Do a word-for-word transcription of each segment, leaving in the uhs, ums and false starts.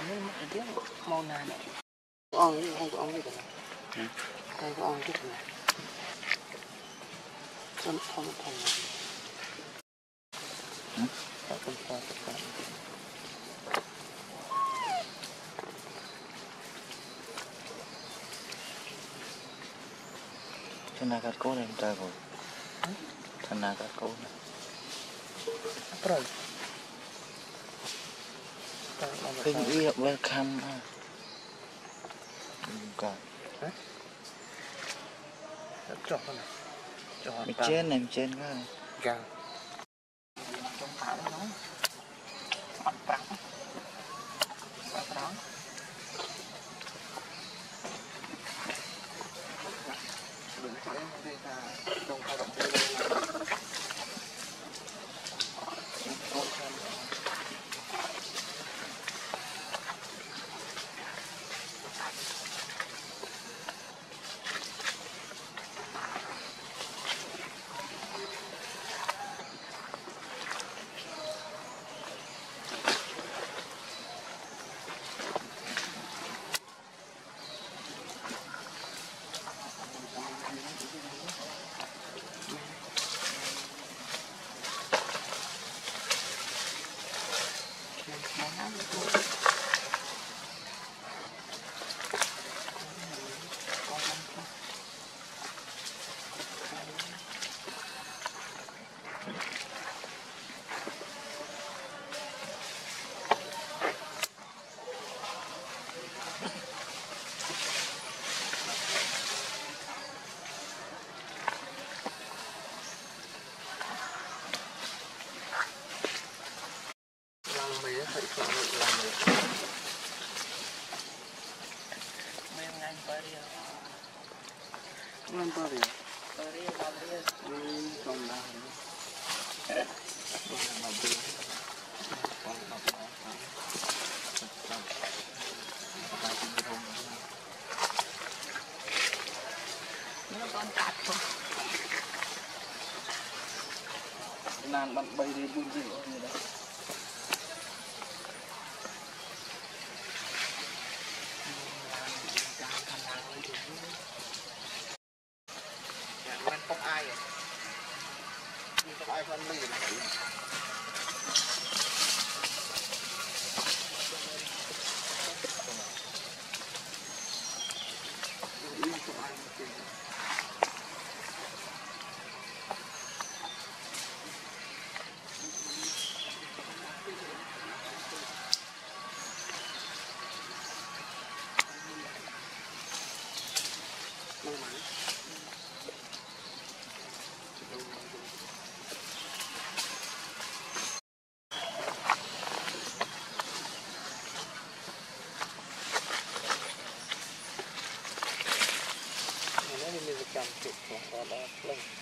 Ini dia mau nanya. Ông ấy hay của ông ấy được này. Hay của ông thích này. Con không thành này. Hả? Con con con con. Thằng nào cắt cố này trời rồi. Thằng nào cắt cố này. Apa rồi? Khinh ý welcome à. Bukan. Hả? Chọn con này. Chọn Mình trên này, mình trên cái này. Gà. Trong tảo nó. Ăn trắng. Ăn trắng. Đừng có đây là trong hoạt động đây là Bukan pari. Pari, pari. Ini tonda. Bukan pari. Nó con cắt không? Nàng bạn bay đi buôn gì như đấy. Không ai rồi. Không ai phân ly là phải. Hãy subscribe cho kênh Ghiền Mì Gõ để không bỏ lỡ những video hấp dẫn.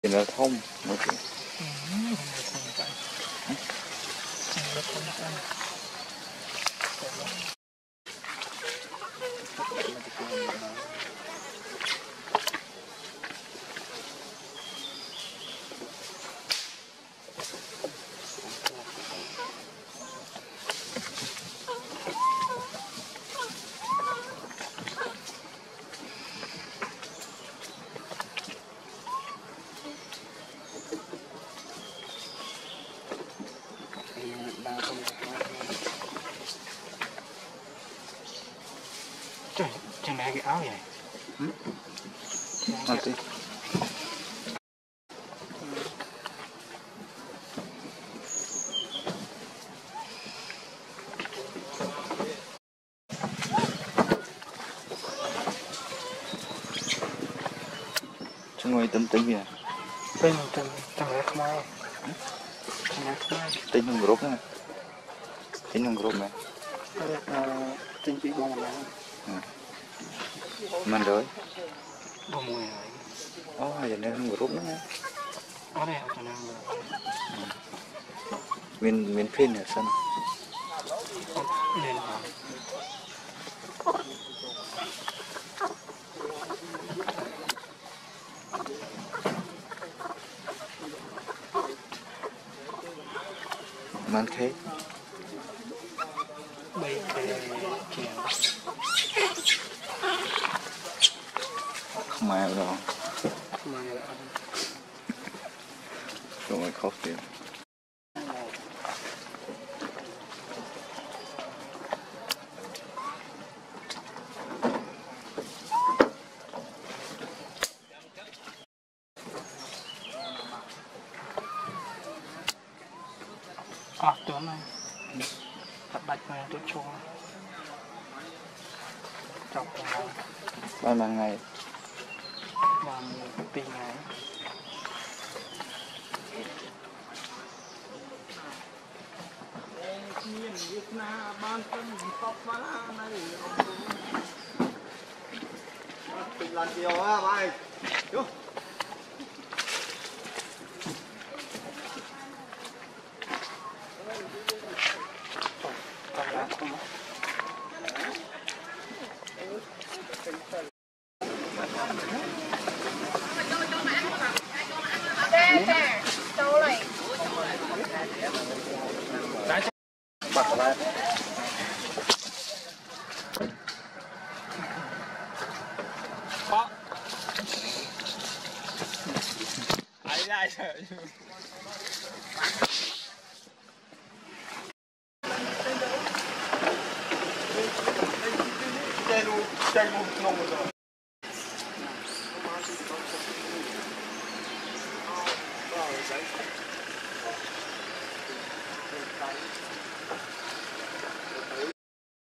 thì nó thông mới thì Trời, trên này cái áo vậy. ừ? À, thì. Chứ ngồi tâm tính kìa. Bên trong trong này không ai. Trong này không ai. Tính trong group này. Tính trong group này. Trên chị bông là Ừ. Mình rồi. bông mùi rồi. Ồ, giờ này trong group nữa nha. Ở đây cho nên là Miền miền phim ở sân. nên là Man khế. bây cái kiểu Không ai đâu. mà Rồi khóc kìa. à tướng này thật bạch này tôi cho chọc vào Bao nhiêu ngày? và tì ngày Tình lần chiều á mày. Vô. còn lá không Bật lên. Chạy luôn, chạy luôn, nông rồi. Hãy subscribe cho kênh Ghiền Mì Gõ để không bỏ lỡ những video hấp dẫn.